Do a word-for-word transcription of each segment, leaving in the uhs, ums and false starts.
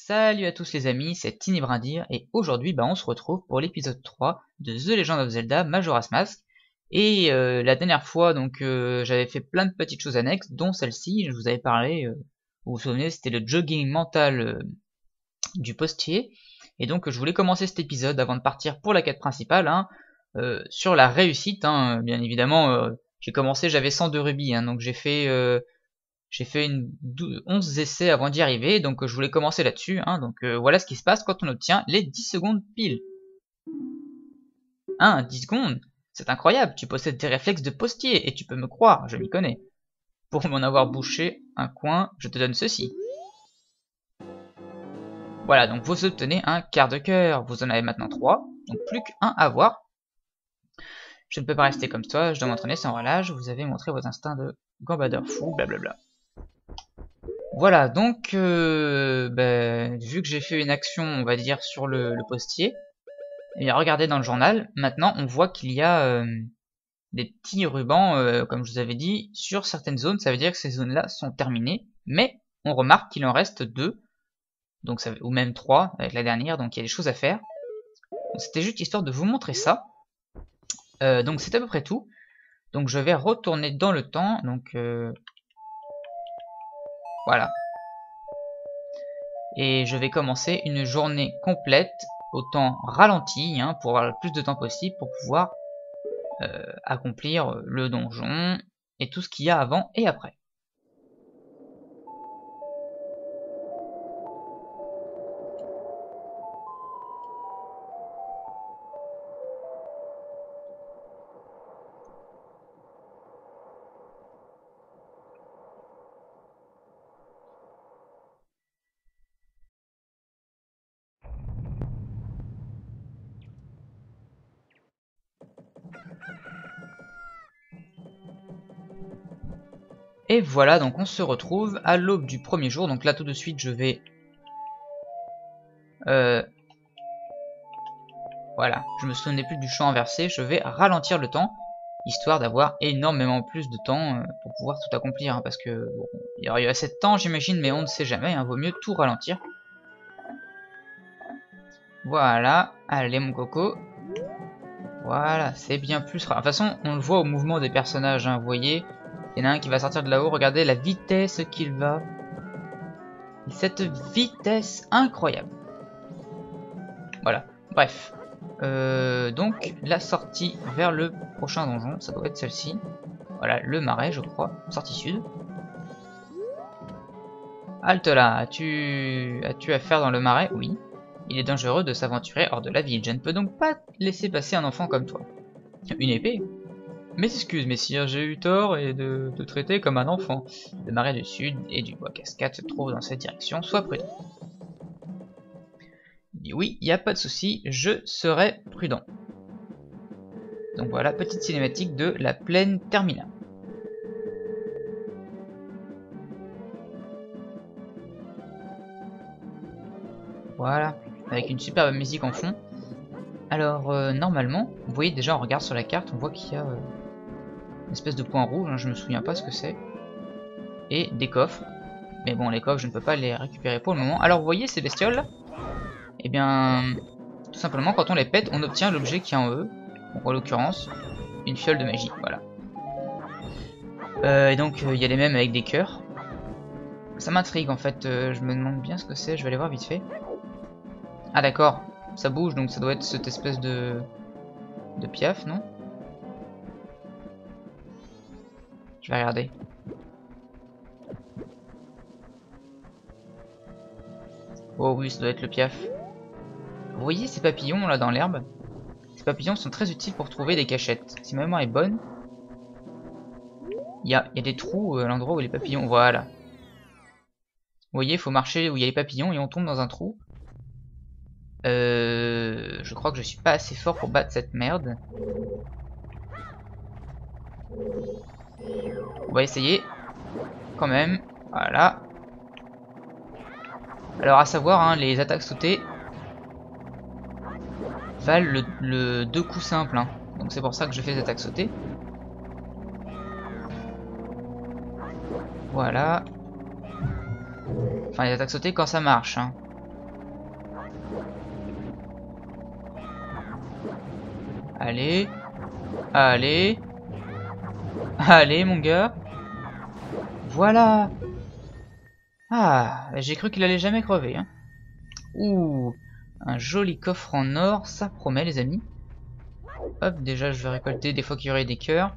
Salut à tous les amis, c'est Tinibrindir et aujourd'hui bah, on se retrouve pour l'épisode trois de The Legend of Zelda Majora's Mask. Et euh, la dernière fois donc euh, j'avais fait plein de petites choses annexes, dont celle-ci, je vous avais parlé, euh, vous vous souvenez, c'était le jogging mental euh, du postier. Et donc je voulais commencer cet épisode avant de partir pour la quête principale, hein, euh, sur la réussite, hein, bien évidemment. euh, j'ai commencé, j'avais cent deux rubis, hein, donc j'ai fait... Euh, J'ai fait une onze essais avant d'y arriver, donc euh, je voulais commencer là-dessus. Hein, donc euh, voilà ce qui se passe quand on obtient les dix secondes pile. Hein, dix secondes? C'est incroyable, tu possèdes des réflexes de postier, et tu peux me croire, je m'y connais. Pour m'en avoir bouché un coin, je te donne ceci. Voilà, donc vous obtenez un quart de cœur, vous en avez maintenant trois, donc plus qu'un à avoir. Je ne peux pas rester comme toi, je dois m'entraîner sans relâche, vous avez montré vos instincts de gambadeur fou, blablabla. Voilà, donc euh, ben, vu que j'ai fait une action, on va dire, sur le, le postier, et bien regardez dans le journal, maintenant on voit qu'il y a euh, des petits rubans, euh, comme je vous avais dit, sur certaines zones. Ça veut dire que ces zones-là sont terminées, mais on remarque qu'il en reste deux, donc ça, ou même trois avec la dernière, donc il y a des choses à faire. C'était juste histoire de vous montrer ça. Euh, donc c'est à peu près tout. Donc je vais retourner dans le temps, donc... Euh, Voilà. Et je vais commencer une journée complète au temps ralenti, hein, pour avoir le plus de temps possible pour pouvoir euh, accomplir le donjon et tout ce qu'il y a avant et après. Et voilà, donc on se retrouve à l'aube du premier jour. Donc là tout de suite je vais... Euh, voilà, je me souvenais plus du champ inversé. Je vais ralentir le temps, histoire d'avoir énormément plus de temps euh, pour pouvoir tout accomplir. Hein, parce que bon, il y aurait eu assez de temps j'imagine, mais on ne sait jamais. Hein, vaut mieux tout ralentir. Voilà, allez mon coco. Voilà, c'est bien plus rare. De toute façon, on le voit au mouvement des personnages, hein, vous voyez. Il y en a un qui va sortir de là-haut, regardez la vitesse qu'il va. Et cette vitesse incroyable. Voilà, bref. Euh, donc, la sortie vers le prochain donjon, ça doit être celle-ci. Voilà, le marais, je crois. Sortie sud. Halte là, as-tu as-tu affaire dans le marais? Oui. Il est dangereux de s'aventurer hors de la ville. Je ne peux donc pas laisser passer un enfant comme toi. Une épée? Mes excuses, messire, j'ai eu tort et de te traiter comme un enfant. Le marais du sud et du bois cascade se trouvent dans cette direction, sois prudent. Il dit oui, il n'y a pas de souci, je serai prudent. Donc voilà, petite cinématique de la plaine terminale. Voilà, avec une superbe musique en fond. Alors, euh, normalement, vous voyez déjà, on regarde sur la carte, on voit qu'il y a... Euh, une espèce de point rouge, hein, je me souviens pas ce que c'est, et des coffres, mais bon les coffres je ne peux pas les récupérer pour le moment. Alors vous voyez ces bestioles là, et bien tout simplement quand on les pète on obtient l'objet qui est en eux, donc en l'occurrence une fiole de magie, voilà. Euh, et donc il euh, y a les mêmes avec des cœurs, ça m'intrigue en fait, euh, je me demande bien ce que c'est, je vais aller voir vite fait. Ah d'accord, ça bouge donc ça doit être cette espèce de, de piaf, non? Je vais regarder. Oh oui, ça doit être le piaf. Vous voyez ces papillons là dans l'herbe? Ces papillons sont très utiles pour trouver des cachettes. Si ma mémoire est bonne, il y a, y a des trous à l'endroit où les papillons... Voilà. Vous voyez, il faut marcher où il y a les papillons et on tombe dans un trou. Euh, je crois que je suis pas assez fort pour battre cette merde. On va essayer quand même. Voilà. Alors à savoir, hein, les attaques sautées valent le, le deux coups simples. Hein. Donc c'est pour ça que je fais les attaques sautées. Voilà. Enfin les attaques sautées quand ça marche. Hein. Allez. Allez. Allez, mon gars. Voilà. Ah, j'ai cru qu'il allait jamais crever. Hein. Ouh, un joli coffre en or, ça promet, les amis. Hop, déjà, je vais récolter des fois qu'il y aurait des cœurs.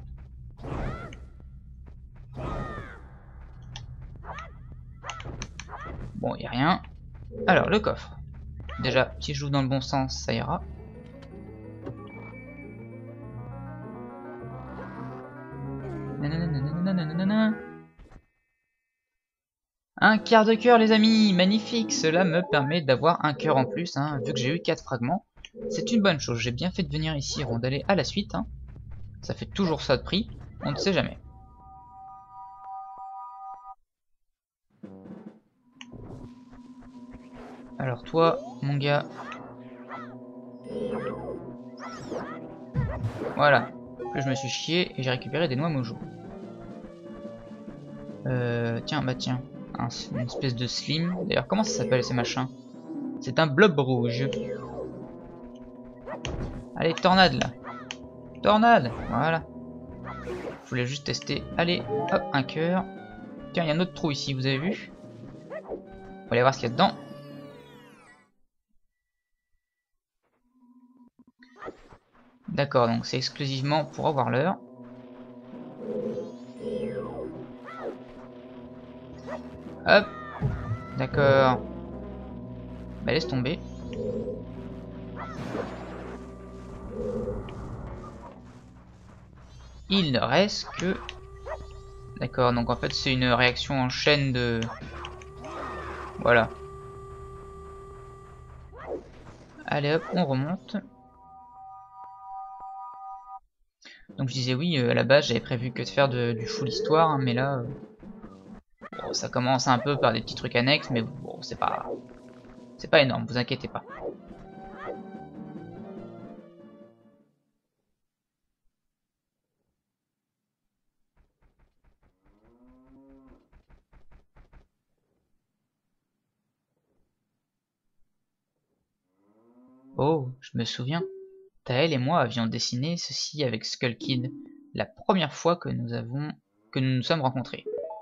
Bon, il n'y a rien. Alors, le coffre. Déjà, si je joue dans le bon sens, ça ira. Nananana. Un quart de cœur, les amis, magnifique. Cela me permet d'avoir un cœur en plus, hein, vu que j'ai eu quatre fragments. C'est une bonne chose, j'ai bien fait de venir ici avant d'aller à la suite. Hein. Ça fait toujours ça de prix, on ne sait jamais. Alors toi, mon gars... Voilà, que je me suis chié et j'ai récupéré des noix mojo. Euh, tiens, bah tiens, un, une espèce de slim. D'ailleurs, comment ça s'appelle ces machins? C'est un blob rouge. Allez, tornade là. Tornade, voilà. Je voulais juste tester. Allez, hop, un cœur. Tiens, il y a un autre trou ici, vous avez vu? On va aller voir ce qu'il y a dedans. D'accord, donc c'est exclusivement pour avoir l'heure. Hop, d'accord. Bah laisse tomber. Il ne reste que... D'accord, donc en fait c'est une réaction en chaîne de... Voilà. Allez hop, on remonte. Donc je disais oui, euh, à la base j'avais prévu que de faire de, du full histoire, hein, mais là... Euh, bon, ça commence un peu par des petits trucs annexes, mais bon, c'est pas... C'est pas énorme, vous inquiétez pas. Oh, je me souviens. Taël et moi avions dessiné ceci avec Skull Kid, la première fois que nous avons que nous nous sommes rencontrés.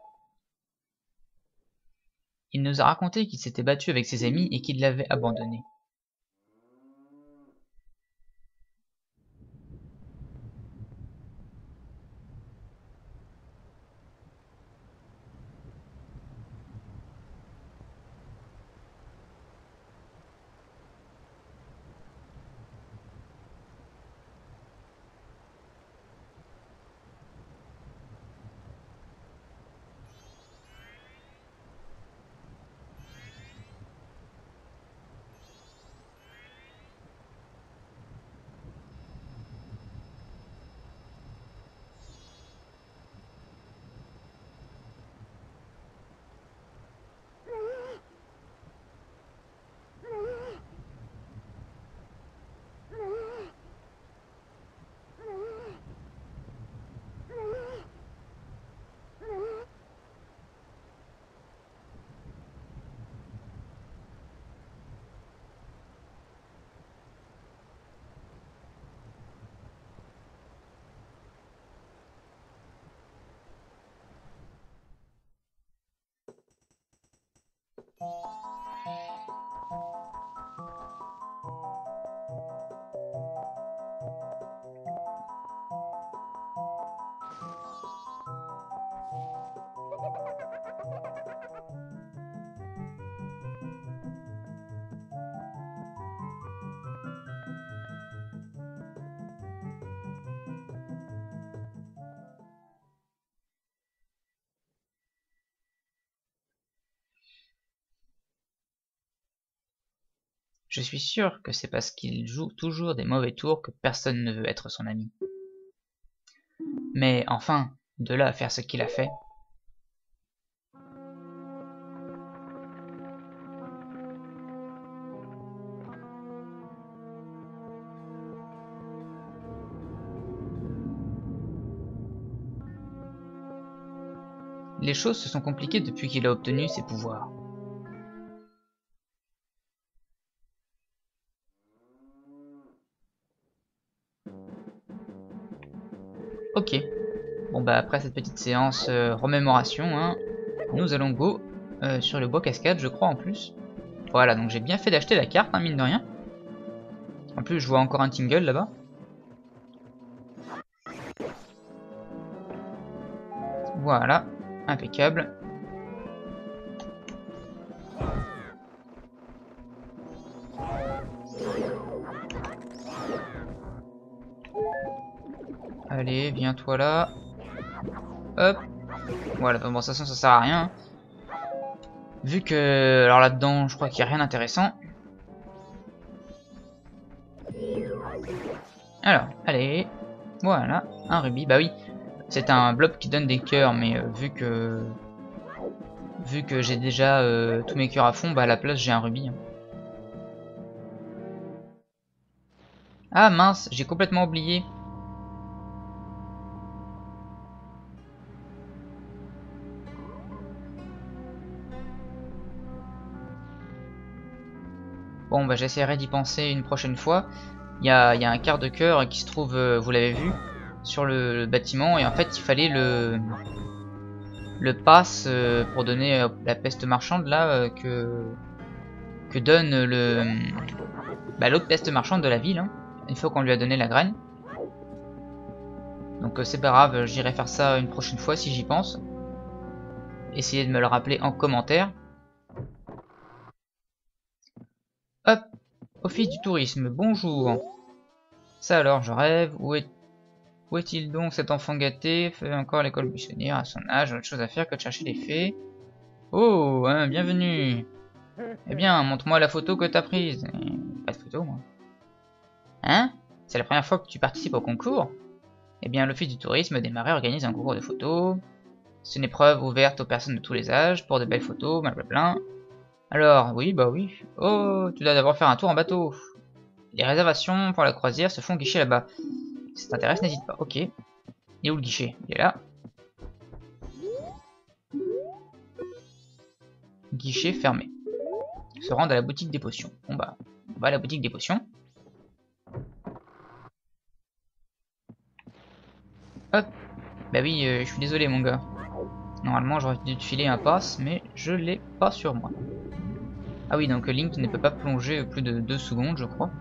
Il nous a raconté qu'il s'était battu avec ses amis et qu'il l'avait abandonné. Je suis sûr que c'est parce qu'il joue toujours des mauvais tours que personne ne veut être son ami. Mais enfin, de là à faire ce qu'il a fait... Les choses se sont compliquées depuis qu'il a obtenu ses pouvoirs. Ok. Bon bah après cette petite séance euh, remémoration, hein, nous allons go euh, sur le bois cascade, je crois en plus. Voilà, donc j'ai bien fait d'acheter la carte, hein, mine de rien. En plus je vois encore un tingle là-bas. Voilà, impeccable. Allez, viens-toi là. Hop. Voilà, bon, de toute façon, ça sert à rien. Vu que... Alors là-dedans, je crois qu'il n'y a rien d'intéressant. Alors, allez. Voilà, un rubis. Bah oui, c'est un blob qui donne des cœurs, mais euh, vu que... Vu que j'ai déjà euh, tous mes cœurs à fond, bah à la place, j'ai un rubis. Hein. Ah mince, j'ai complètement oublié. Bon bah j'essaierai d'y penser une prochaine fois. Il y a, y a un quart de cœur qui se trouve, euh, vous l'avez vu, sur le, le bâtiment. Et en fait il fallait le, le pass euh, pour donner euh, la peste marchande là euh, que, que donne le bah, l'autre peste marchande de la ville. Hein, une fois qu'on lui a donné la graine. Donc euh, c'est pas grave, j'irai faire ça une prochaine fois si j'y pense. Essayez de me le rappeler en commentaire. Hop, office du tourisme, bonjour. Ça alors, je rêve, où est où est-il donc cet enfant gâté? Fait encore l'école buissonnière à son âge, autre chose à faire que de chercher les fées. Oh, hein, bienvenue. Eh bien, montre-moi la photo que t'as prise. Pas de photo, moi. Hein? C'est la première fois que tu participes au concours? Eh bien, l'office du tourisme démarré organise un concours de photos. C'est une épreuve ouverte aux personnes de tous les âges pour de belles photos, blablabla. Alors, oui, bah oui. Oh, tu dois d'abord faire un tour en bateau. Les réservations pour la croisière se font au guichet là-bas. Si ça t'intéresse, n'hésite pas. Ok. Et où le guichet? Il est là. Guichet fermé. Se rendre à la boutique des potions. Bon bah, on va à la boutique des potions. Hop. Bah oui, euh, je suis désolé mon gars. Normalement j'aurais dû te filer un pass, mais je l'ai pas sur moi. Ah oui, donc Link ne peut pas plonger plus de deux secondes, je crois.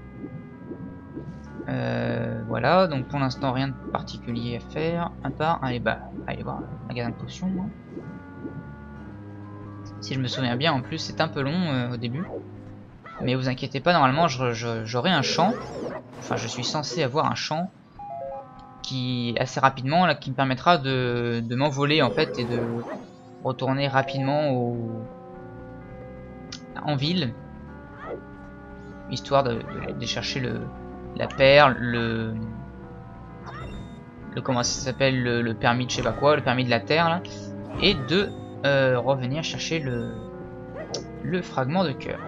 Euh, voilà, donc pour l'instant rien de particulier à faire, à part aller, bah, aller voir le magasin de potions. Hein. Si je me souviens bien, en plus c'est un peu long euh, au début. Mais vous inquiétez pas, normalement j'aurai un champ. Enfin, je suis censé avoir un champ qui assez rapidement là, qui me permettra de, de m'envoler en fait et de retourner rapidement au, en ville, histoire de, de, de chercher le, la perle, le, le comment ça s'appelle, le, le permis de je sais pas quoi, le permis de la terre là, et de euh, revenir chercher le, le fragment de cœur.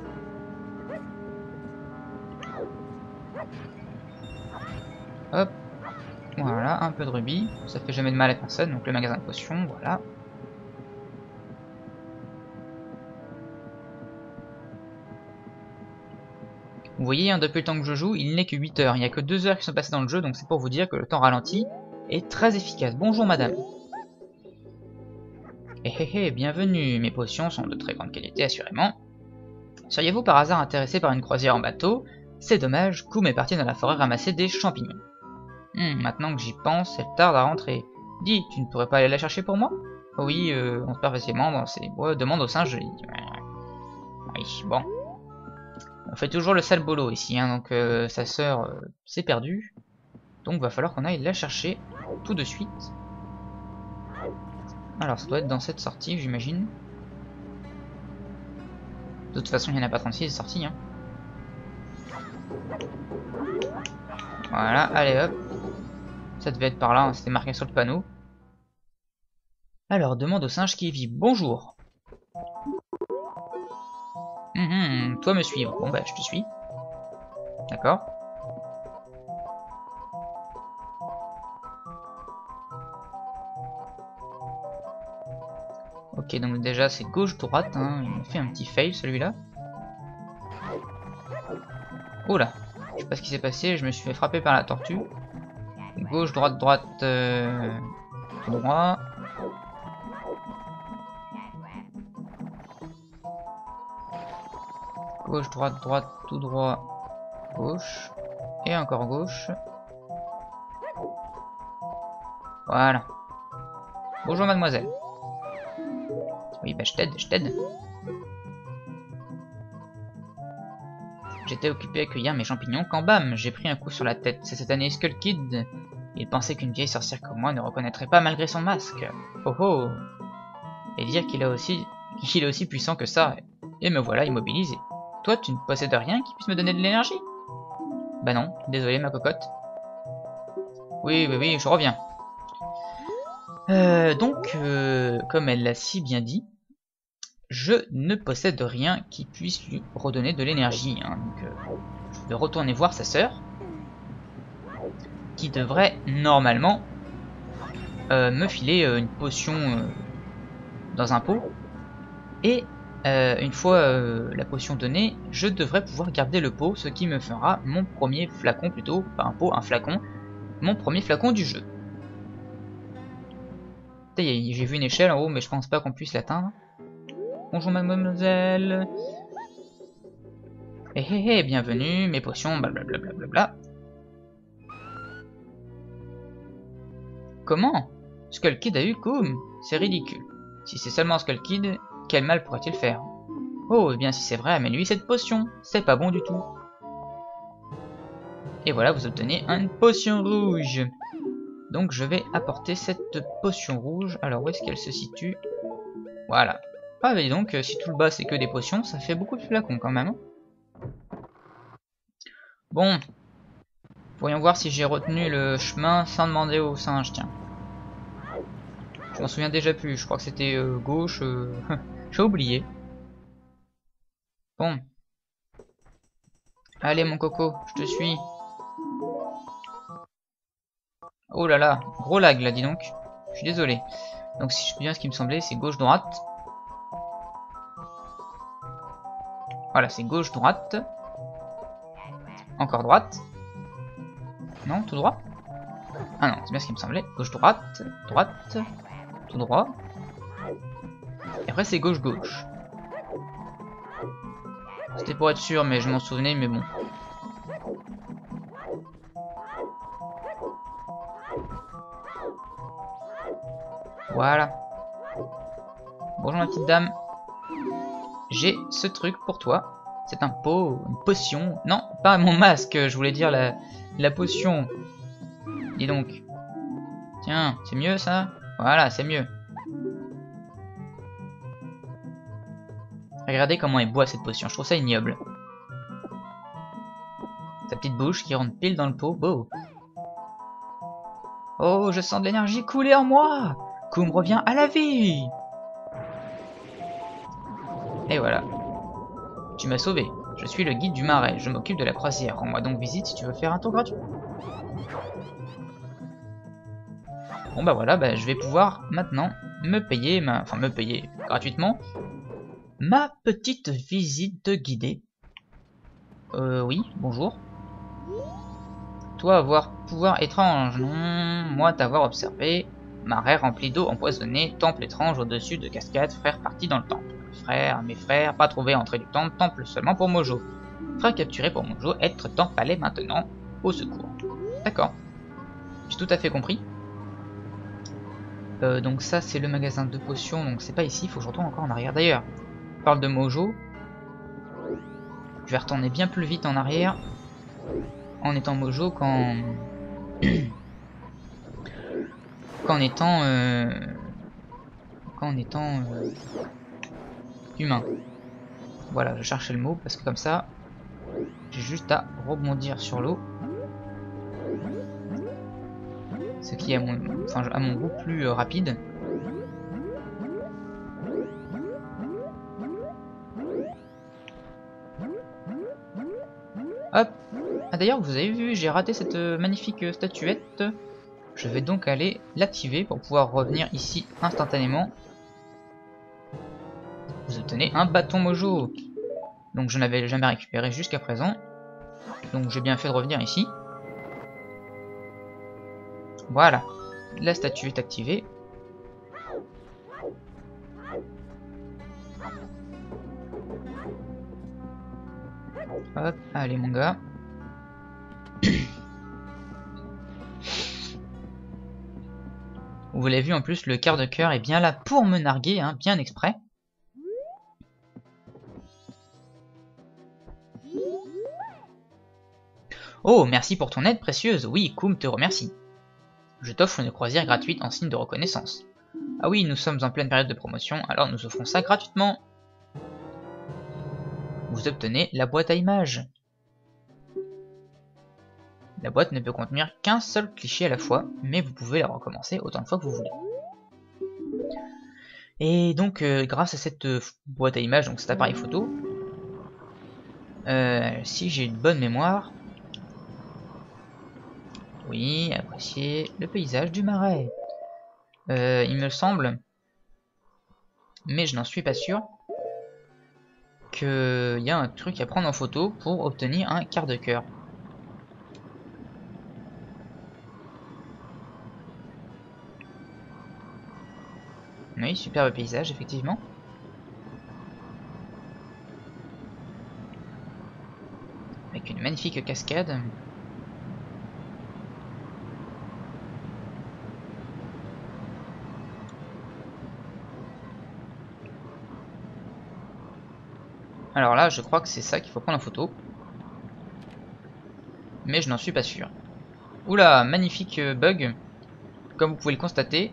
Hop, voilà, un peu de rubis, ça fait jamais de mal à personne, donc le magasin de potions, voilà. Vous voyez, hein, depuis le temps que je joue, il n'est que huit heures, il n'y a que deux heures qui sont passées dans le jeu, donc c'est pour vous dire que le temps ralenti est très efficace. Bonjour madame. Eh eh eh, bienvenue, mes potions sont de très grande qualité assurément. Seriez-vous par hasard intéressé par une croisière en bateau? C'est dommage, Koum est parti dans la forêt ramasser des champignons. Hmm, maintenant que j'y pense, elle tarde à rentrer. Dis, tu ne pourrais pas aller la chercher pour moi? Oui, euh, on se perd facilement dans ces bois, demande au singe. Oui, bon. On fait toujours le sale boulot ici, hein, donc euh, sa sœur euh, s'est perdue. Donc va falloir qu'on aille la chercher tout de suite. Alors ça doit être dans cette sortie, j'imagine. De toute façon, il n'y en a pas trente-six sorties. Hein. Voilà, allez hop. Ça devait être par là, hein, c'était marqué sur le panneau. Alors, demande au singe qui vit. Bonjour. Hum, hum, toi me suivre. Bon bah, je te suis. D'accord. Ok, donc déjà c'est gauche-droite, hein. Il m'a fait un petit fail celui-là. Oh là, je sais pas ce qui s'est passé, je me suis fait frapper par la tortue. Gauche, droite, droite, euh, tout droit. Gauche, droite, droite, tout droit, gauche. Et encore gauche. Voilà. Bonjour mademoiselle. Oui, bah je t'aide, je t'aide. J'étais occupé à cueillir mes champignons quand bam, j'ai pris un coup sur la tête. C'est cette année Skull Kid. Il pensait qu'une vieille sorcière comme moi ne reconnaîtrait pas malgré son masque. Oh oh. Et dire qu'il a aussi, qu'il est aussi puissant que ça. Et me voilà immobilisé. Toi, tu ne possèdes rien qui puisse me donner de l'énergie? Bah non, désolé ma cocotte. Oui, oui, oui, je reviens. Euh, donc, euh, comme elle l'a si bien dit, je ne possède rien qui puisse lui redonner de l'énergie. Hein. Donc, euh, je vais retourner voir sa sœur, qui devrait normalement euh, me filer euh, une potion euh, dans un pot. Et euh, une fois euh, la potion donnée, je devrais pouvoir garder le pot, ce qui me fera mon premier flacon, plutôt, pas un pot, un flacon, mon premier flacon du jeu. J'ai vu une échelle en haut, mais je pense pas qu'on puisse l'atteindre. Bonjour mademoiselle. Hé hé hé, bienvenue, mes potions, blablabla. Bla. Comment? Skull Kid a eu Koum? C'est ridicule. Si c'est seulement Skull Kid, quel mal pourrait-il faire? Oh, et bien si c'est vrai, amène-lui cette potion. C'est pas bon du tout. Et voilà, vous obtenez une potion rouge. Donc je vais apporter cette potion rouge. Alors où est-ce qu'elle se situe? Voilà. Ah mais donc, si tout le bas c'est que des potions, ça fait beaucoup de flacons quand même. Bon. Voyons voir si j'ai retenu le chemin sans demander au singe, tiens. Je m'en souviens déjà plus, je crois que c'était euh, gauche. Euh... j'ai oublié. Bon. Allez mon coco, je te suis. Oh là là, gros lag là, dis donc. Je suis désolé. Donc si je me souviens ce qui me semblait, c'est gauche-droite. Voilà, c'est gauche-droite. Encore droite. Non, tout droit. Ah non, c'est bien ce qui me semblait. Gauche-droite, droite, tout droit. Et après c'est gauche-gauche. C'était pour être sûr, mais je m'en souvenais, mais bon. Voilà. Bonjour ma petite dame. J'ai ce truc pour toi. C'est un pot, une potion. Non, pas mon masque, je voulais dire la, la potion. Dis donc. Tiens, c'est mieux ça? Voilà, c'est mieux. Regardez comment elle boit cette potion, je trouve ça ignoble. Sa petite bouche qui rentre pile dans le pot, beau. Oh, je sens de l'énergie couler en moi. Koum revient à la vie. Et voilà. Tu m'as sauvé. Je suis le guide du marais. Je m'occupe de la croisière. Rends-moi donc visite si tu veux faire un tour gratuit. Bon bah voilà, bah, je vais pouvoir maintenant me payer, ma... enfin me payer gratuitement ma petite visite guidée. Euh, oui, bonjour. Toi avoir pouvoir étrange, non. Moi t'avoir observé. Marais rempli d'eau empoisonnée, temple étrange au-dessus de cascades, frère parti dans le temple. Frère, mes frères, pas trouvé entrée du temple, temple seulement pour Mojo. Frère capturé pour Mojo, être dans palais maintenant, au secours. D'accord. J'ai tout à fait compris. Euh, donc ça c'est le magasin de potions, donc c'est pas ici, il faut que je retourne encore en arrière. D'ailleurs, on parle de Mojo. Je vais retourner bien plus vite en arrière en étant Mojo qu'en qu'en étant euh... qu'en étant euh... humain. Voilà, je cherchais le mot parce que comme ça j'ai juste à rebondir sur l'eau, ce qui est à mon, enfin, à mon goût plus euh, rapide. Hop. Ah d'ailleurs vous avez vu, j'ai raté cette euh, magnifique euh, statuette. Je vais donc aller l'activer pour pouvoir revenir ici instantanément. Vous obtenez un bâton Mojo. Donc je n'avais jamais récupéré jusqu'à présent. Donc j'ai bien fait de revenir ici. Voilà. La statue est activée. Hop, allez mon gars. Vous l'avez vu en plus, le quart de cœur est bien là pour me narguer, hein, bien exprès. Oh, merci pour ton aide précieuse. Oui, Koum te remercie. Je t'offre une croisière gratuite en signe de reconnaissance. Ah oui, nous sommes en pleine période de promotion, alors nous offrons ça gratuitement. Vous obtenez la boîte à images. La boîte ne peut contenir qu'un seul cliché à la fois, mais vous pouvez la recommencer autant de fois que vous voulez. Et donc, euh, grâce à cette euh, boîte à images, donc cet appareil photo, euh, si j'ai une bonne mémoire, oui, appréciez le paysage du marais. Euh, il me semble, mais je n'en suis pas sûr, qu'il y a un truc à prendre en photo pour obtenir un quart de cœur. Oui, superbe paysage, effectivement. Avec une magnifique cascade. Alors là, je crois que c'est ça qu'il faut prendre en photo. Mais je n'en suis pas sûr. Oula, magnifique bug. Comme vous pouvez le constater.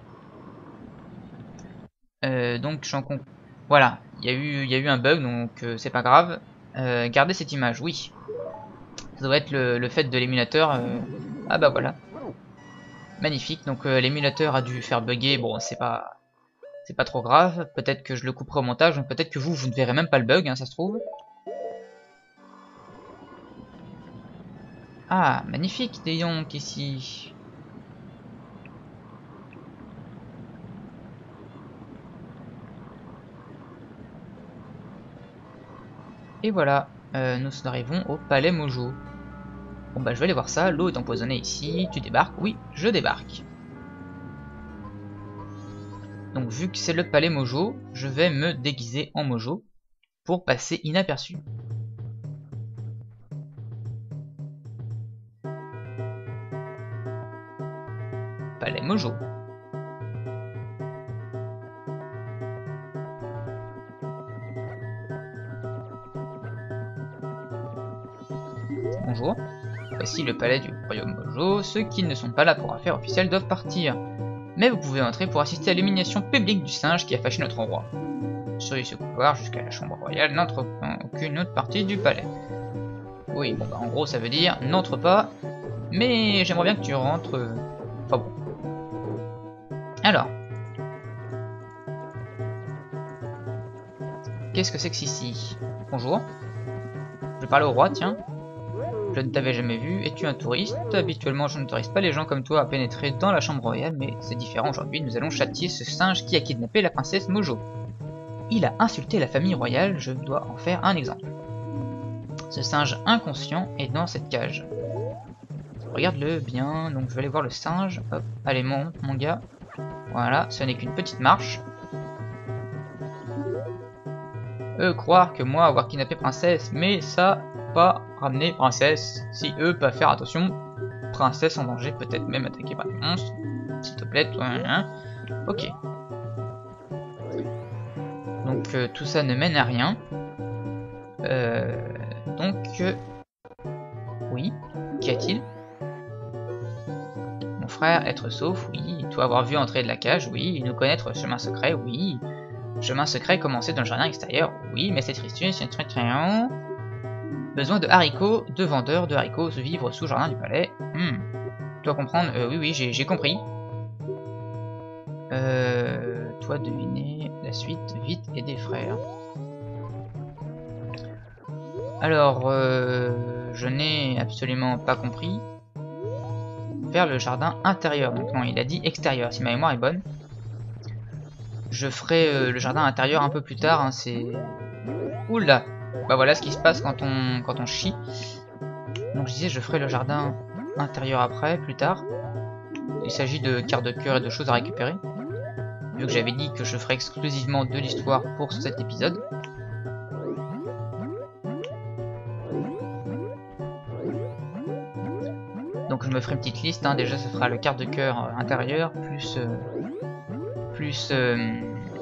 Euh, donc, j'en con... Voilà, il y, a eu, y a eu un bug, donc euh, c'est pas grave. Euh, gardez cette image, oui. Ça doit être le, le fait de l'émulateur. Euh... Ah bah voilà. Magnifique, donc euh, l'émulateur a dû faire bugger. Bon, c'est pas... C'est pas trop grave. Peut-être que je le couperai au montage, donc peut-être que vous, vous ne verrez même pas le bug, hein, ça se trouve. Ah, magnifique, des donc ici. Et voilà, euh, nous arrivons au palais Mojo. Bon bah je vais aller voir ça, l'eau est empoisonnée ici, tu débarques? Oui, je débarque. Donc vu que c'est le palais Mojo, je vais me déguiser en Mojo pour passer inaperçu. Palais Mojo. Bonjour. Voici le palais du royaume Mojo. Ceux qui ne sont pas là pour affaires officielles doivent partir. Mais vous pouvez entrer pour assister à l'illumination publique du singe qui a fâché notre roi. Sur ce couloir jusqu'à la chambre royale, n'entre aucune autre partie du palais. Oui, bon bah en gros ça veut dire n'entre pas, mais j'aimerais bien que tu rentres. Euh... Enfin bon. Alors. Qu'est-ce que c'est que ici? Bonjour. Je parle au roi, tiens. Je ne t'avais jamais vu, es-tu un touriste? Habituellement, je n'autorise pas les gens comme toi à pénétrer dans la chambre royale, mais c'est différent aujourd'hui, nous allons châtier ce singe qui a kidnappé la princesse Mojo. Il a insulté la famille royale, je dois en faire un exemple. Ce singe inconscient est dans cette cage. Regarde-le bien, donc je vais aller voir le singe. Hop, allez monte mon gars. Voilà, ce n'est qu'une petite marche. Eux croire que moi avoir kidnappé princesse, mais ça... pas ramener princesse, si eux peuvent faire attention, princesse en danger, peut-être même attaquée par des monstres, s'il te plaît, toi, hein. Ok. Donc euh, tout ça ne mène à rien. Euh, donc, euh, oui, qu'y a-t-il? Mon frère être sauf, oui, toi avoir vu entrer de la cage, oui, nous connaître le chemin secret, oui, chemin secret commencé dans le jardin extérieur, oui, mais c'est triste, c'est très très très... Besoin de haricots, de vendeurs de haricots, vivre sous jardin du palais. Hmm. Toi comprendre, euh, oui oui j'ai compris. Euh, toi deviner la suite, vite et des frères. Alors, euh, je n'ai absolument pas compris. Vers le jardin intérieur, donc non il a dit extérieur, si ma mémoire est bonne. Je ferai euh, le jardin intérieur un peu plus tard, hein, c'est... Oula. Bah voilà ce qui se passe quand on, quand on chie. Donc je disais je ferai le jardin intérieur après, plus tard. il s'agit de cartes de cœur et de choses à récupérer. Vu que j'avais dit que je ferais exclusivement de l'histoire pour cet épisode. Donc je me ferai une petite liste, hein. Déjà ce sera le carte de cœur euh, intérieur, plus... Euh, plus... Euh...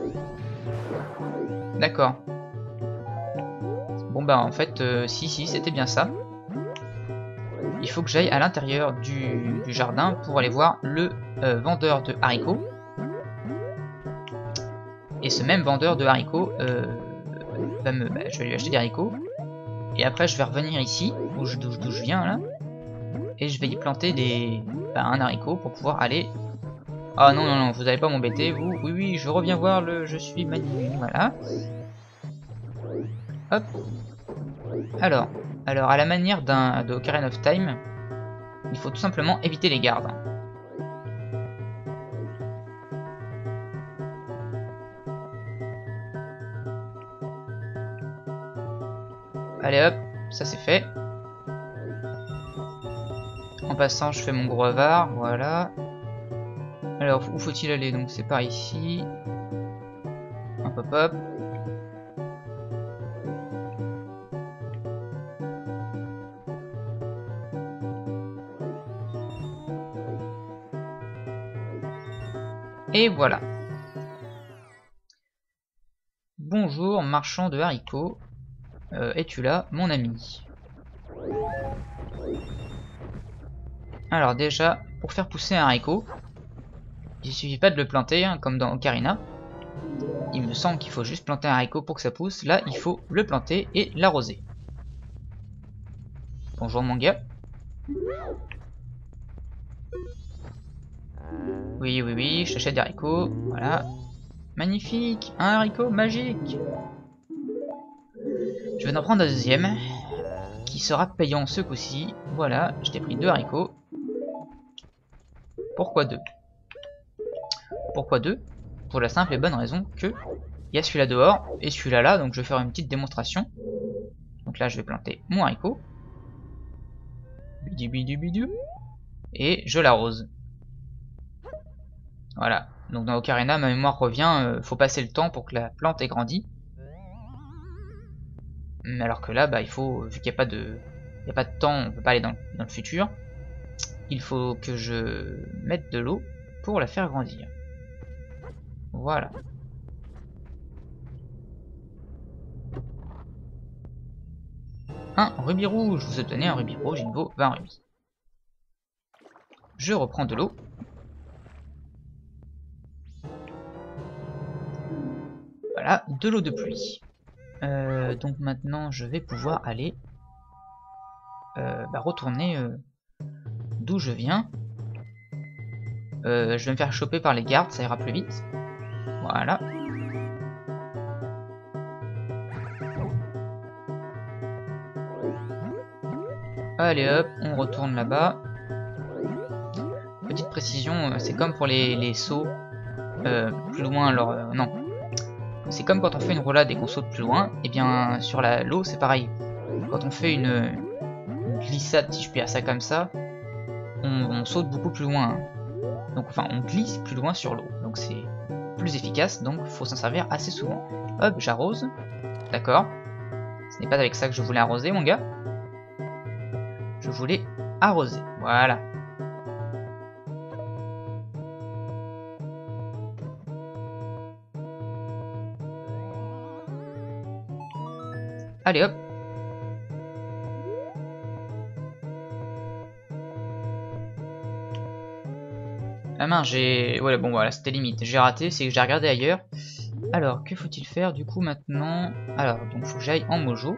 D'accord. Bon bah en fait, euh, si si, c'était bien ça. Il faut que j'aille à l'intérieur du, du jardin pour aller voir le euh, vendeur de haricots. Et ce même vendeur de haricots, euh, va me, bah, je vais lui acheter des haricots. Et après je vais revenir ici, d'où je, d'où je viens là. Et je vais y planter des, bah, un haricot pour pouvoir aller... Ah non, non, non, vous n'allez pas m'embêter, vous. Oui, oui, je reviens voir le... Je suis magnifique, voilà. Hop. Alors, alors à la manière d'un de Ocarina of Time, il faut tout simplement éviter les gardes. Allez hop, ça c'est fait. En passant, je fais mon gros avare, voilà. Alors, où faut-il aller? Donc c'est par ici. Hop hop hop. Et voilà. Bonjour, marchand de haricots. Euh, Es-tu là, mon ami? Alors déjà, pour faire pousser un haricot, il suffit pas de le planter, hein, comme dans Ocarina. Il me semble qu'il faut juste planter un haricot pour que ça pousse. Là, il faut le planter et l'arroser. Bonjour mon gars. Oui, oui, oui, je t'achète des haricots. Voilà. Magnifique, un haricot magique. Je vais en prendre un deuxième, qui sera payant ce coup-ci. Voilà, je t'ai pris deux haricots. Pourquoi deux? Pourquoi deux? Pour la simple et bonne raison que il y a celui-là dehors et celui-là là, donc je vais faire une petite démonstration. Donc là, je vais planter mon haricot. Bidi bidi bidi. Et je l'arrose. Voilà. Donc dans Ocarina, ma mémoire revient, euh, faut passer le temps pour que la plante ait grandi. Alors que là, bah, il faut, vu qu'il n'y a pas de, il n'y a pas de temps, on peut pas aller dans, dans le futur. Il faut que je mette de l'eau pour la faire grandir. Voilà. Un rubis rouge. Vous obtenez un rubis rouge, il me vaut vingt rubis. Je reprends de l'eau. Voilà, de l'eau de pluie. Euh, donc maintenant, je vais pouvoir aller euh, bah, retourner euh, d'où je viens. Euh, je vais me faire choper par les gardes, ça ira plus vite. Voilà. Allez hop, on retourne là-bas. Petite précision, c'est comme pour les, les sauts euh, plus loin. Alors euh, non, c'est comme quand on fait une roulade et qu'on saute plus loin. Et bien sur la l'eau c'est pareil. Quand on fait une, une glissade, si je puis dire ça comme ça, on, on saute beaucoup plus loin. Donc enfin on glisse plus loin sur l'eau. Donc c'est plus efficace. Donc faut s'en servir assez souvent. Hop, j'arrose. D'accord. Ce n'est pas avec ça que je voulais arroser mon gars. Je voulais arroser. Voilà. Allez hop. Ah mince, j'ai... Ouais, bon voilà, c'était limite. J'ai raté, c'est que j'ai regardé ailleurs. Alors, que faut-il faire du coup maintenant? Alors, donc faut que j'aille en mojo.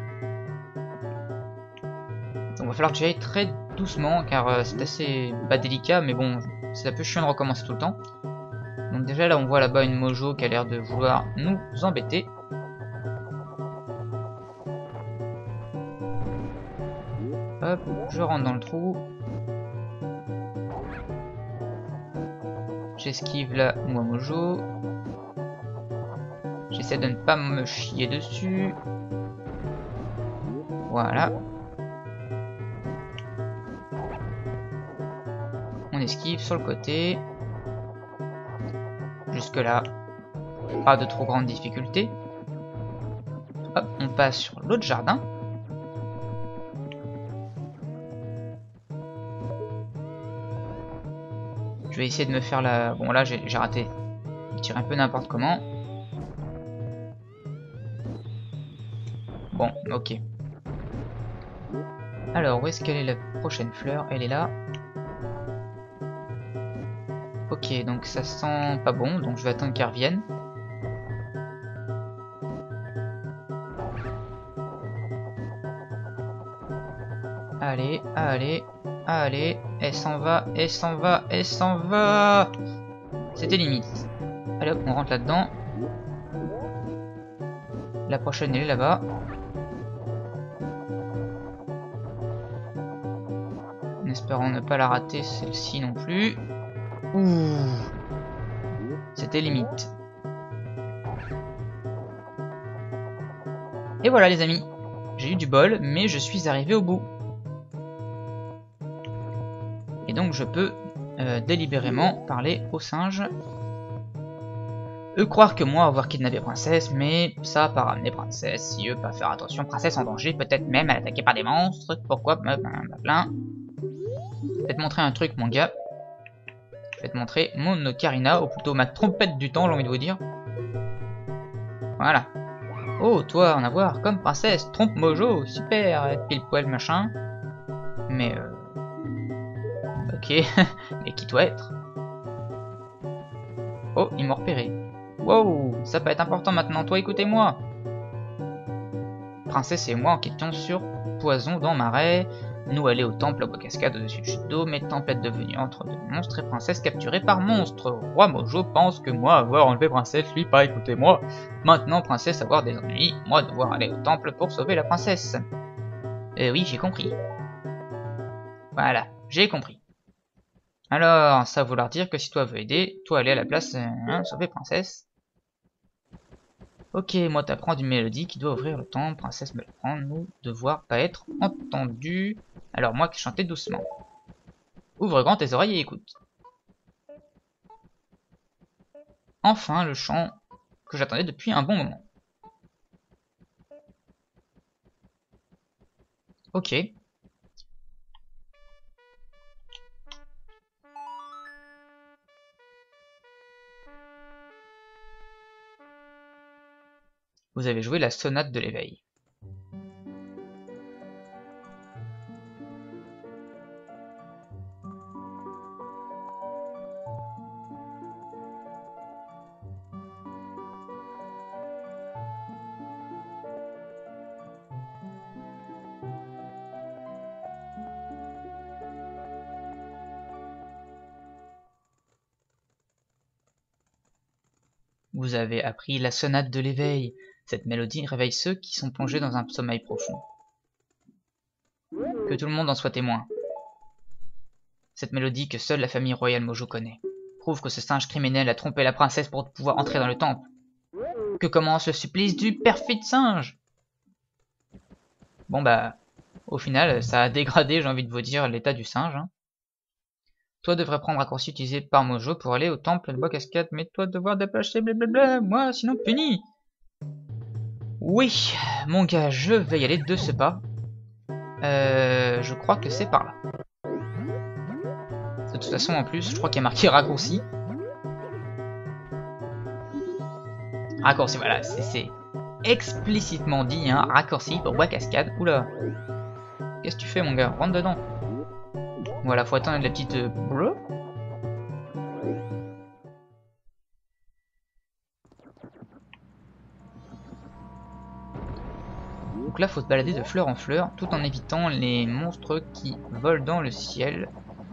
Donc il va falloir que j'aille très doucement car euh, c'est assez bah, délicat, mais bon, c'est un peu chiant de recommencer tout le temps. Donc déjà là on voit là-bas une mojo qui a l'air de vouloir nous embêter. Hop, je rentre dans le trou. J'esquive la moi mojo. J'essaie de ne pas me chier dessus. Voilà. On esquive sur le côté. Jusque là, pas de trop grande difficulté. Hop, on passe sur l'autre jardin. Je vais essayer de me faire la... Bon là j'ai raté. Je tire un peu n'importe comment. Bon, ok. Alors, où est-ce qu'elle est la prochaine fleur? Elle est là. Ok, donc ça sent pas bon, donc je vais attendre qu'elle revienne. Allez, allez, allez, elle s'en va, elle s'en va, elle s'en va. C'était limite. Allez hop, on rentre là-dedans. La prochaine elle est là-bas. En espérant ne pas la rater, celle-ci non plus. Ouh, c'était limite. Et voilà les amis, j'ai eu du bol, mais je suis arrivé au bout. Et donc je peux euh, délibérément parler aux singes. Eux croire que moi avoir kidnappé Princesse, mais ça pas ramener Princesse, si eux pas faire attention, Princesse en danger, peut-être même elle attaquée par des monstres, pourquoi, plein. Je vais te montrer un truc mon gars. Je vais te montrer mon ocarina, ou plutôt ma trompette du temps, j'ai envie de vous dire. Voilà. Oh, toi, en avoir comme princesse, trompe mojo, super, pile poil machin. Mais euh... ok, mais qui doit être? Oh, ils m'ont repéré. Wow, ça peut être important maintenant, toi écoutez-moi. Princesse et moi enquêtions sur poison dans marais. Nous aller au temple à bois cascade au-dessus de chute d'eau, mais tempête devenue entre deux monstres et princesse capturée par monstre. Roi Mojo pense que moi avoir enlevé princesse, lui pas écoutez-moi. Maintenant princesse avoir des ennuis, moi devoir aller au temple pour sauver la princesse. Euh, oui, j'ai compris. Voilà, j'ai compris. Alors, ça va vouloir dire que si toi veux aider, toi aller à la place, hein, sauver princesse. Ok, moi t'apprends d'une mélodie qui doit ouvrir le temple, princesse me l'apprend, nous devoir pas être entendu. Alors moi qui chantais doucement. Ouvre grand tes oreilles et écoute. Enfin le chant que j'attendais depuis un bon moment. Ok. Vous avez joué la sonate de l'éveil. Vous avez appris la sonate de l'éveil. Cette mélodie réveille ceux qui sont plongés dans un sommeil profond. Que tout le monde en soit témoin. Cette mélodie que seule la famille royale Mojo connaît prouve que ce singe criminel a trompé la princesse pour pouvoir entrer dans le temple. Que commence le supplice du perfide singe. Bon bah, au final, ça a dégradé, j'ai envie de vous dire, l'état du singe. Hein. Toi devrais prendre raccourci utilisé par Mojo pour aller au temple de bois cascade, mais toi devoir déplacer blablabla, moi sinon puni. Oui, mon gars, je vais y aller de ce pas. Euh, je crois que c'est par là. De toute façon, en plus, je crois qu'il y a marqué raccourci. Raccourci, voilà, c'est explicitement dit, hein, raccourci pour bois cascade. Oula, qu'est-ce que tu fais, mon gars? Rentre dedans. Voilà, faut attendre la petite euh, bleu. Donc là, faut se balader de fleur en fleur, tout en évitant les monstres qui volent dans le ciel.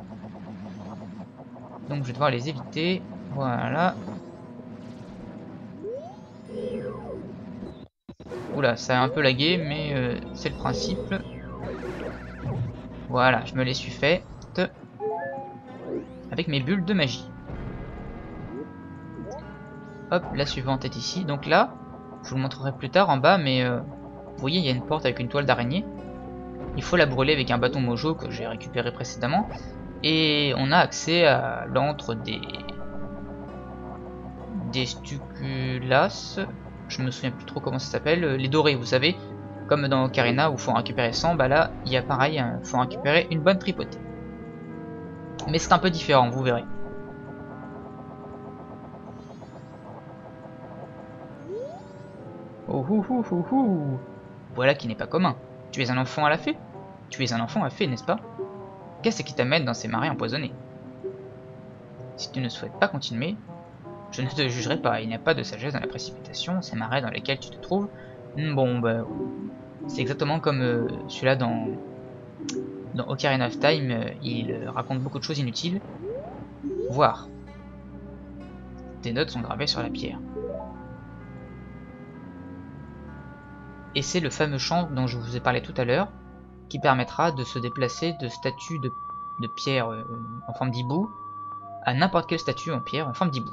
Donc je vais devoir les éviter. Voilà. Oula, ça a un peu lagué, mais euh, c'est le principe. Voilà, je me les suis fait avec mes bulles de magie. Hop, la suivante est ici. Donc là, je vous le montrerai plus tard en bas, mais euh, vous voyez, il y a une porte avec une toile d'araignée. Il faut la brûler avec un bâton Mojo que j'ai récupéré précédemment. Et on a accès à l'antre des... des Stuculas. Je me souviens plus trop comment ça s'appelle. Les dorés, vous savez. Comme dans Ocarina où il faut en récupérer cent, bah là, il y a pareil, il faut en récupérer une bonne tripotée. Mais c'est un peu différent, vous verrez. Oh hou hou hou hou. Voilà qui n'est pas commun. Tu es un enfant à la fée? Tu es un enfant à fée, n'est-ce pas? Qu'est-ce qui t'amène dans ces marais empoisonnés? Si tu ne souhaites pas continuer, je ne te jugerai pas. Il n'y a pas de sagesse dans la précipitation. Ces marais dans lesquels tu te trouves, bon, bah, c'est exactement comme euh, celui-là dans, dans Ocarina of Time. Euh, il euh, raconte beaucoup de choses inutiles. Voir. Des notes sont gravées sur la pierre. Et c'est le fameux champ dont je vous ai parlé tout à l'heure, qui permettra de se déplacer de statue de, de pierre euh, en forme d'hibou à n'importe quelle statue en pierre en forme d'hibou.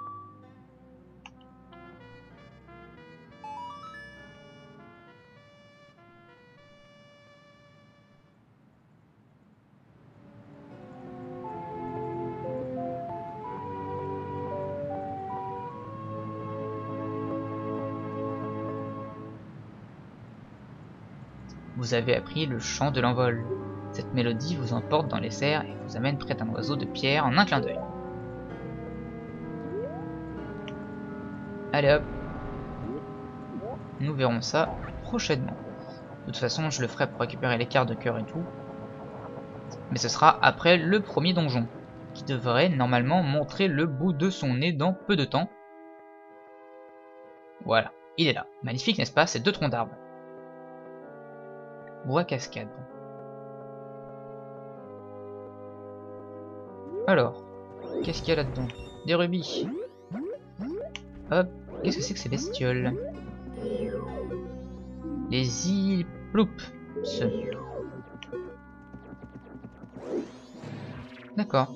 Vous avez appris le chant de l'envol. Cette mélodie vous emporte dans les airs et vous amène près d'un oiseau de pierre en un clin d'œil. Allez hop. Nous verrons ça prochainement. De toute façon, je le ferai pour récupérer les cartes de cœur et tout. Mais ce sera après le premier donjon, qui devrait normalement montrer le bout de son nez dans peu de temps. Voilà, il est là. Magnifique, n'est-ce pas? Ces deux troncs d'arbres. Bois cascade. Alors, qu'est-ce qu'il y a là-dedans? Des rubis. Hop, qu'est-ce que c'est que ces bestioles? Les Iploups. D'accord.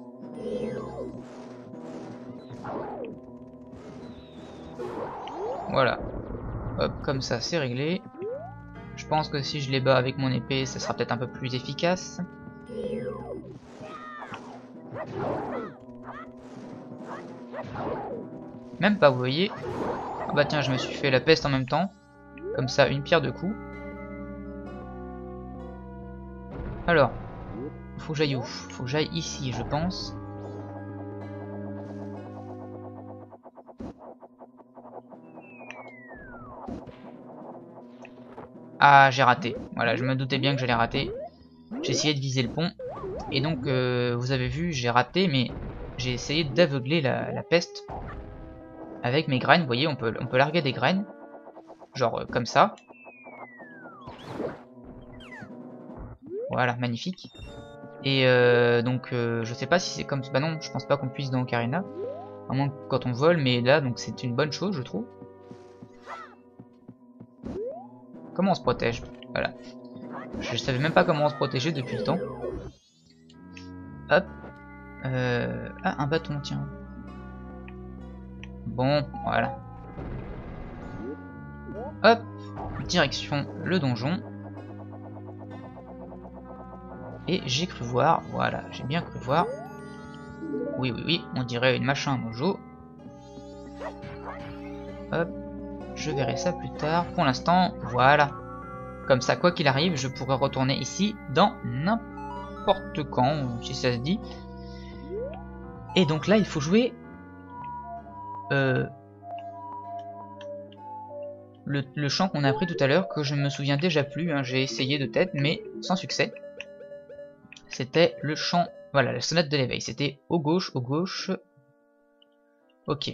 Voilà. Hop, comme ça, c'est réglé. Je pense que si je les bats avec mon épée, ça sera peut-être un peu plus efficace. Même pas, vous voyez. Ah bah tiens, je me suis fait la peste en même temps. Comme ça, une pierre deux coups. Alors, faut que j'aille où? Faut que j'aille ici, je pense. Ah, j'ai raté. Voilà, je me doutais bien que j'allais rater. J'ai essayé de viser le pont. Et donc, euh, vous avez vu, j'ai raté, mais j'ai essayé d'aveugler la, la peste. Avec mes graines, vous voyez, on peut, on peut larguer des graines. Genre euh, comme ça. Voilà, magnifique. Et euh, donc, euh, je sais pas si c'est comme... Bah non, je pense pas qu'on puisse dans Ocarina. À moins quand on vole, mais là, donc c'est une bonne chose, je trouve. Comment on se protège? Voilà. Je savais même pas comment on se protégeait depuis le temps. Hop. Euh... Ah, un bâton, tiens. Bon, voilà. Hop. Direction le donjon. Et j'ai cru voir, voilà, j'ai bien cru voir. Oui, oui, oui, on dirait une machin mojo. Hop. Je verrai ça plus tard. Pour l'instant, voilà. Comme ça, quoi qu'il arrive, je pourrais retourner ici dans n'importe quand, si ça se dit. Et donc là, il faut jouer euh, le, le chant qu'on a appris tout à l'heure, que je me souviens déjà plus. Hein, j'ai essayé de tête, mais sans succès. C'était le chant, voilà, la sonate de l'éveil. C'était au gauche, au gauche. Ok.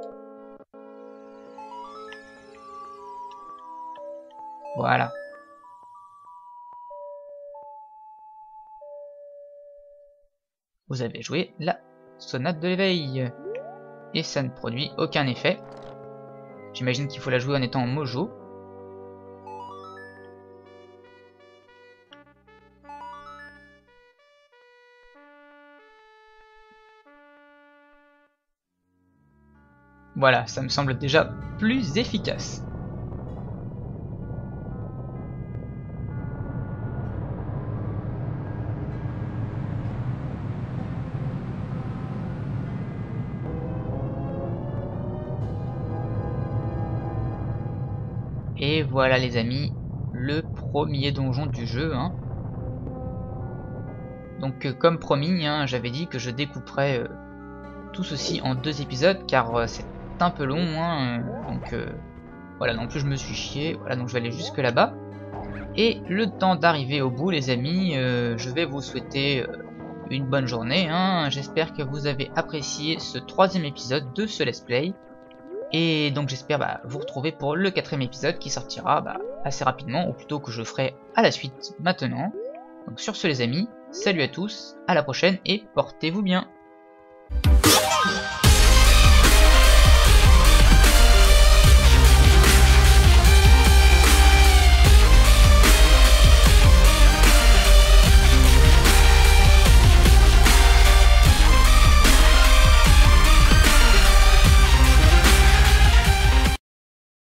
Voilà. Vous avez joué la sonate de l'éveil. Et ça ne produit aucun effet. J'imagine qu'il faut la jouer en étant en mojo. Voilà, ça me semble déjà plus efficace. Et voilà les amis, le premier donjon du jeu. Hein. Donc euh, comme promis, hein, j'avais dit que je découperais euh, tout ceci en deux épisodes car euh, c'est un peu long. Hein, euh, donc euh, voilà, non plus je me suis chié. Voilà, donc je vais aller jusque là-bas. Et le temps d'arriver au bout les amis, euh, je vais vous souhaiter euh, une bonne journée. Hein. J'espère que vous avez apprécié ce troisième épisode de ce let's play. Et donc j'espère bah, vous retrouver pour le quatrième épisode qui sortira bah, assez rapidement, ou plutôt que je ferai à la suite maintenant. Donc sur ce les amis, salut à tous, à la prochaine et portez-vous bien.